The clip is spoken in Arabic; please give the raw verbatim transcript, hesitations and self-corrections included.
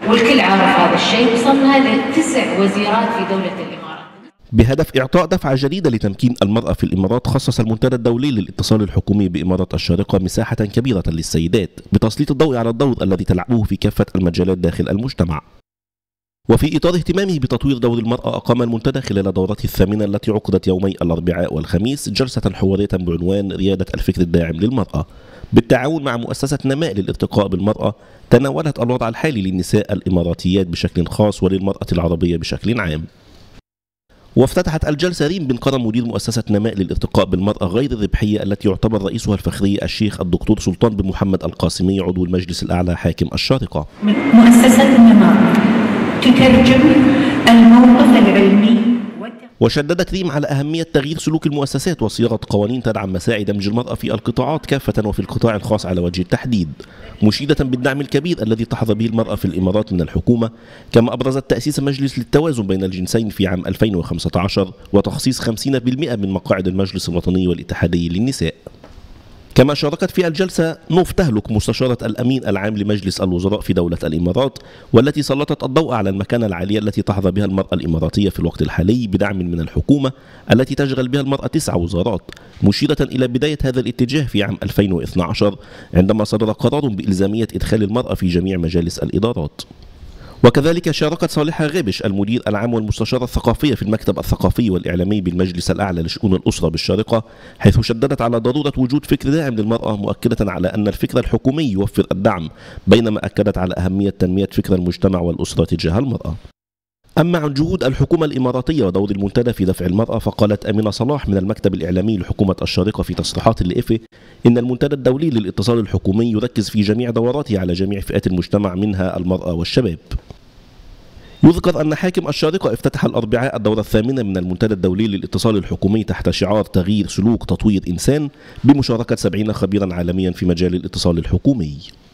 والكل عارف هذا الشيء. وصلنا لتسع وزيرات في دولة الإمارات. بهدف إعطاء دفعة جديدة لتمكين المرأة في الإمارات، خصص المنتدى الدولي للاتصال الحكومي بإمارة الشارقة مساحة كبيرة للسيدات بتسليط الضوء على الدور الذي تلعبه في كافة المجالات داخل المجتمع. وفي إطار اهتمامه بتطوير دور المرأة، أقام المنتدى خلال دورته الثامنة التي عقدت يومي الأربعاء والخميس جلسة حوارية بعنوان ريادة الفكر الداعم للمرأة بالتعاون مع مؤسسة نماء للارتقاء بالمرأة، تناولت الوضع الحالي للنساء الإماراتيات بشكل خاص وللمرأة العربية بشكل عام. وافتتحت الجلسة ريم بن كرم مدير مؤسسة نماء للارتقاء بالمرأة غير الربحية التي يعتبر رئيسها الفخري الشيخ الدكتور سلطان بن محمد القاسمي عضو المجلس الأعلى حاكم الشارقة. مؤسسة نماء تترجم الموقف العلمي. وشددت ريم على أهمية تغيير سلوك المؤسسات وصياغة قوانين تدعم مساعي دمج المرأة في القطاعات كافة وفي القطاع الخاص على وجه التحديد، مشيدة بالدعم الكبير الذي تحظى به المرأة في الإمارات من الحكومة، كما أبرزت تأسيس مجلس للتوازن بين الجنسين في عام ألفين وخمسة عشر وتخصيص خمسين بالمئة من مقاعد المجلس الوطني والاتحادي للنساء. كما شاركت في الجلسة نوف تهلك مستشارة الأمين العام لمجلس الوزراء في دولة الإمارات، والتي سلطت الضوء على المكانة العالية التي تحظى بها المرأة الإماراتية في الوقت الحالي بدعم من الحكومة التي تشغل بها المرأة تسع وزارات، مشيرة إلى بداية هذا الاتجاه في عام ألفين واثني عشر عندما صدر قرار بإلزامية إدخال المرأة في جميع مجالس الإدارات. وكذلك شاركت صالحة غابش المدير العام والمستشارة الثقافية في المكتب الثقافي والإعلامي بالمجلس الأعلى لشؤون الأسرة بالشارقة، حيث شددت على ضرورة وجود فكر داعم للمرأة، مؤكدة على أن الفكر الحكومي يوفر الدعم، بينما أكدت على أهمية تنمية فكر المجتمع والأسرة تجاه المرأة. أما عن جهود الحكومة الإماراتية ودور المنتدى في دفع المرأة، فقالت أمينة صلاح من المكتب الإعلامي لحكومة الشارقة في تصريحات لإفي إن المنتدى الدولي للاتصال الحكومي يركز في جميع دوراته على جميع فئات المجتمع منها المرأة والشباب. يذكر أن حاكم الشارقة افتتح الأربعاء الدورة الثامنة من المنتدى الدولي للاتصال الحكومي تحت شعار تغيير سلوك تطوير إنسان، بمشاركة سبعين خبيرا عالميا في مجال الاتصال الحكومي.